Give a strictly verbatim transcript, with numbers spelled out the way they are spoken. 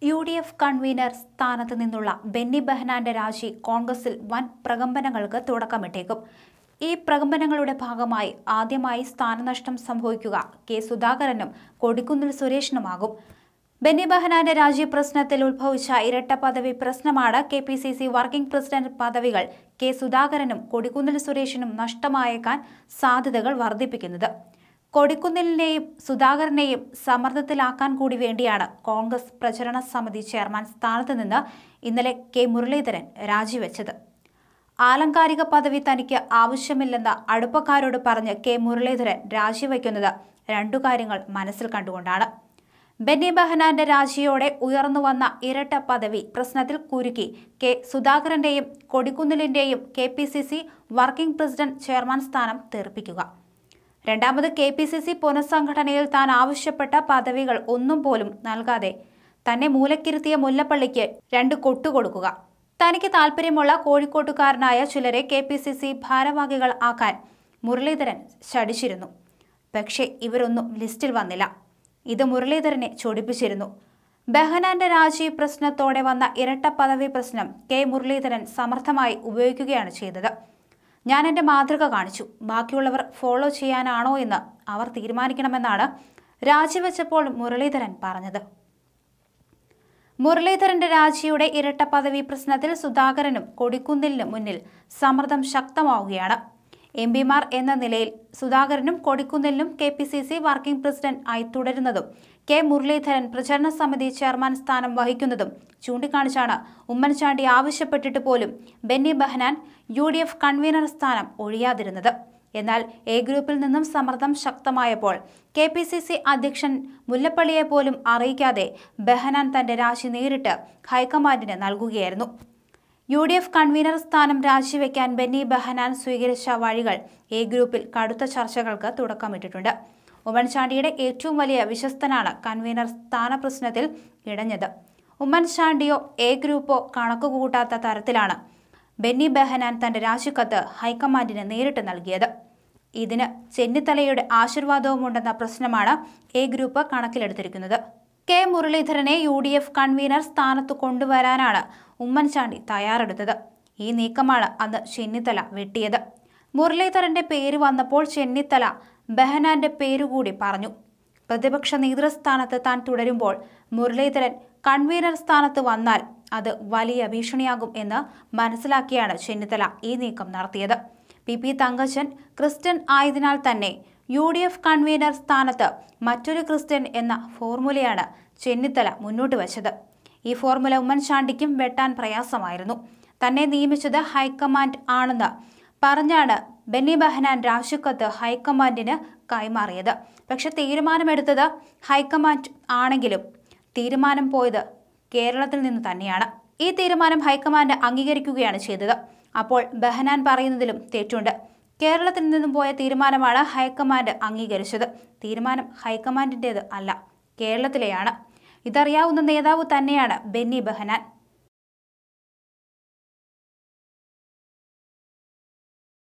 U D F convener സ്ഥാനത്ത് നിന്നുള്ള ബെന്നി ബെഹനാന്റെ രാജി കോൺഗ്രസിൽ വൻ പ്രകമ്പനങ്ങൾക്ക് തുടക്കമിട്ടേക്കും. ഈ പ്രകമ്പനങ്ങളുടെ ഭാഗമായി ആദ്യമായി സ്ഥാനനഷ്ടം സംഭവിക്കുക കെ സുധാകരനും കൊടിക്കുന്നിൽ സുരേഷിനുമാകും. ബെന്നി ബെഹനാന്റെ രാജി പ്രശ്നത്തിൽ ഉത്ഭവിച്ച ഇരട്ട പദവി പ്രശ്നമാണ് K P C C working president പദവികൾ കെ സുധാകരനും കൊടിക്കുന്നിൽ സുരേഷിനും നഷ്ടമായേക്കാൻ സാധ്യതകൾ വർദ്ധിപ്പിക്കുന്നത്. കൊടിക്കുന്നിലിനെയും സുധാകരനെയും സമ്മർദ്ദത്തിലാക്കാൻ കൂടി വേണ്ടിയാണ് കോൺഗ്രസ് പ്രചരണ സമിതി ചെയർമാൻ സ്ഥാനത്ത് നിന്ന് ഇന്നലെ കെ മുരളീധരൻ രാജിവെച്ചത്. ആലങ്കാരിക പദവി തനിക്ക് ആവശ്യമില്ലെന്ന അടുപ്പക്കാരോട് പറഞ്ഞ് കെ മുരളീധരൻ രാജിവെക്കുന്നത് രണ്ടു കാര്യങ്ങൾ മനസ്സിൽ കണ്ടുകൊണ്ടാണ്. ബെന്നി ബെഹനാന്റെ രാജിയോടെ ഉയർന്നുവന്ന ഇരട്ട പദവി പ്രശ്നത്തിൽ കുരുക്കി കെ സുധാകരന്റെയും കൊടിക്കുന്നിലിന്റെയും K P C C working president chairman സ്ഥാനം തെറിപ്പിക്കുക. രണ്ടാമത് കെ പി സി സി പുനഃസംഘടനയിൽ താൻ ആവശ്യപ്പെട്ട പദവികൾ ഒന്നും പോലും നൽകാതെ തന്നെ മൂലക്കിരുത്തിയ മുല്ലപ്പള്ളിക്ക് രണ്ട് കൊട്ടുകൊടുക്കുക. തനിക്ക് താല്പര്യമുള്ള കോഴിക്കോട്ടുകാരനായ ചിലരെ കെ പി സി സി ഭാരവാഹികൾ ആക്കാൻ മുരളീധരൻ ശഠിച്ചിരുന്നു. പക്ഷേ ഇവരൊന്നും ലിസ്റ്റിൽ വന്നില്ല. ഇത് മുരളീധരനെ ചൊടിപ്പിച്ചിരുന്നു. ബെഹനാന്റെ രാജി പ്രശ്നത്തോടെ വന്ന ഇരട്ട പദവി പ്രശ്നം കെ മുരളീധരൻ സമർത്ഥമായി ഉപയോഗിക്കുകയാണ് ചെയ്തത്. ഞാൻ എൻ്റെ മാതൃക കാണിച്ചു, ബാക്കിയുള്ളവർ ഫോളോ ചെയ്യാനാണോ എന്ന് അവർ തീരുമാനിക്കണമെന്നാണ് രാജിവെച്ചപ്പോൾ മുരളീധരൻ പറഞ്ഞത്. മുരളീധരന്റെ രാജിയുടെ ഇരട്ട പദവി പ്രശ്നത്തിൽ സുധാകരനും കൊടിക്കുന്നിലിനും മുന്നിൽ സമ്മർദ്ദം ശക്തമാവുകയാണ്. എം പിമാർ എന്ന നിലയിൽ സുധാകരനും കൊടിക്കുന്നിലിനും K P C C working president ആയി തുടരുന്നതും കെ മുരളീധരൻ പ്രചരണ സമിതി ചെയർമാൻ സ്ഥാനം വഹിക്കുന്നതും ചൂണ്ടിക്കാണിച്ചാണ് ഉമ്മൻചാണ്ടി ആവശ്യപ്പെട്ടിട്ട് പോലും Benny Behanan U D F convener സ്ഥാനം ഒഴിയാതിരുന്നത്. എന്നാൽ എ ഗ്രൂപ്പിൽ നിന്നും സമ്മർദ്ദം ശക്തമായപ്പോൾ കെ പി സി സി അധ്യക്ഷൻ മുല്ലപ്പള്ളിയെ പോലും അറിയിക്കാതെ ബെഹനാൻ തന്റെ രാജി നേരിട്ട് ഹൈക്കമാൻഡിന് നൽകുകയായിരുന്നു. യു ഡി എഫ് കൺവീനർ സ്ഥാനം രാജിവെക്കാൻ ബെന്നി ബെഹനാൻ സ്വീകരിച്ച വഴികൾ എ ഗ്രൂപ്പിൽ കടുത്ത ചർച്ചകൾക്ക് തുടക്കമിട്ടിട്ടുണ്ട്. ഉമ്മൻചാണ്ടിയുടെ ഏറ്റവും വലിയ വിശ്വസ്തനാണ് കൺവീനർ സ്ഥാന പ്രശ്നത്തിൽ ഇടഞ്ഞത്. ഉമ്മൻചാണ്ടിയോ എ ഗ്രൂപ്പോ കണക്കുകൂട്ടാത്ത തരത്തിലാണ് ബെന്നി ബെഹനാൻ തന്റെ രാജിക്കത്ത് ഹൈക്കമാൻഡിന് നേരിട്ട് നൽകിയത്. ഇതിന് ചെന്നിത്തലയുടെ ആശീർവാദവുമുണ്ടെന്ന പ്രശ്നമാണ് എ ഗ്രൂപ്പ് കണക്കിലെടുത്തിരിക്കുന്നത്. കെ മുരളീധരനെ യു ഡി എഫ് കൺവീനർ സ്ഥാനത്ത് കൊണ്ടുവരാനാണ് ഉമ്മൻചാണ്ടി തയ്യാറെടുത്തത്. ഈ നീക്കമാണ് അന്ന് ചെന്നിത്തല വെട്ടിയത്. മുരളീധരന്റെ പേര് വന്നപ്പോൾ ചെന്നിത്തല ബെഹനാന്റെ പേരുകൂടി പറഞ്ഞു. പ്രതിപക്ഷ നേതൃസ്ഥാനത്ത് താൻ തുടരുമ്പോൾ മുരളീധരൻ കൺവീനർ സ്ഥാനത്ത് വന്നാൽ അത് വലിയ ഭീഷണിയാകും എന്ന് മനസ്സിലാക്കിയാണ് ചെന്നിത്തല ഈ നീക്കം നടത്തിയത്. പി പി തങ്കച്ചൻ ക്രിസ്ത്യൻ ആയതിനാൽ തന്നെ യു ഡി എഫ് കൺവീനർ സ്ഥാനത്ത് മറ്റൊരു ക്രിസ്ത്യൻ എന്ന ഫോർമുലയാണ് ചെന്നിത്തല മുന്നോട്ട് വച്ചത്. ഈ ഫോർമുല ഉമ്മൻചാണ്ടിക്കും വെട്ടാൻ പ്രയാസമായിരുന്നു. തന്നെ നിയമിച്ചത് ഹൈക്കമാൻഡ് ആണെന്ന് പറഞ്ഞാണ് ബെന്നി ബെഹനാൻ രാജിക്കത്ത് ഹൈക്കമാൻഡിന് കൈമാറിയത്. പക്ഷെ തീരുമാനമെടുത്തത് ഹൈക്കമാൻഡ് ആണെങ്കിലും തീരുമാനം പോയത് കേരളത്തിൽ നിന്ന് തന്നെയാണ്. ഈ തീരുമാനം ഹൈക്കമാൻഡ് അംഗീകരിക്കുകയാണ് ചെയ്തത്. അപ്പോൾ ബെഹനാൻ പറയുന്നതിലും തെറ്റുണ്ട്. കേരളത്തിൽ നിന്നും പോയ തീരുമാനമാണ് ഹൈക്കമാൻഡ് അംഗീകരിച്ചത്. തീരുമാനം ഹൈക്കമാൻഡിൻ്റേത് അല്ല, കേരളത്തിലെയാണ്. ഇതറിയാവുന്ന നേതാവ് തന്നെയാണ് ബെന്നി ബെഹനാൻ.